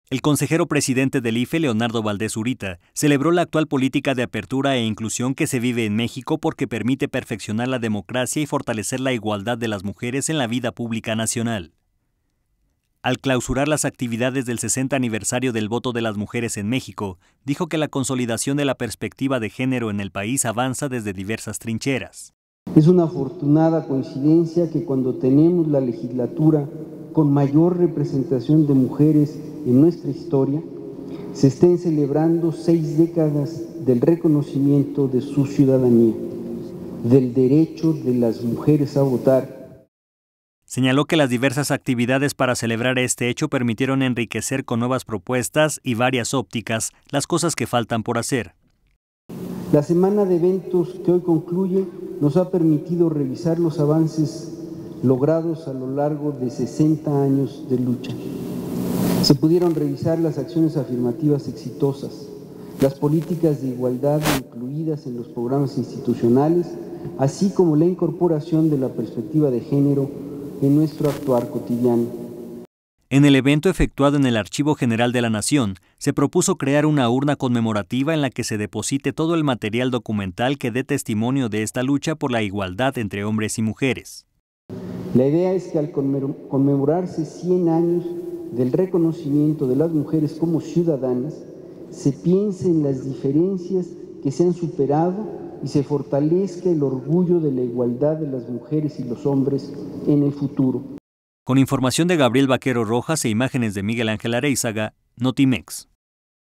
El consejero presidente del IFE, Leonardo Valdés Zurita, celebró la actual política de apertura e inclusión que se vive en México porque permite perfeccionar la democracia y fortalecer la igualdad de las mujeres en la vida pública nacional. Al clausurar las actividades del 60 aniversario del voto de las mujeres en México, dijo que la consolidación de la perspectiva de género en el país avanza desde diversas trincheras. Es una afortunada coincidencia que cuando tenemos la legislatura con mayor representación de mujeres en nuestra historia, se estén celebrando 6 décadas del reconocimiento de su ciudadanía, del derecho de las mujeres a votar. Señaló que las diversas actividades para celebrar este hecho permitieron enriquecer con nuevas propuestas y varias ópticas las cosas que faltan por hacer. La semana de eventos que hoy concluye nos ha permitido revisar los avances logrados a lo largo de 60 años de lucha. Se pudieron revisar las acciones afirmativas exitosas, las políticas de igualdad incluidas en los programas institucionales, así como la incorporación de la perspectiva de género en nuestro actuar cotidiano. En el evento efectuado en el Archivo General de la Nación, se propuso crear una urna conmemorativa en la que se deposite todo el material documental que dé testimonio de esta lucha por la igualdad entre hombres y mujeres. La idea es que al conmemorarse 100 años del reconocimiento de las mujeres como ciudadanas, se piense en las diferencias que se han superado y se fortalezca el orgullo de la igualdad de las mujeres y los hombres en el futuro. Con información de Gabriel Vaquero Rojas e imágenes de Miguel Ángel Areizaga, Notimex.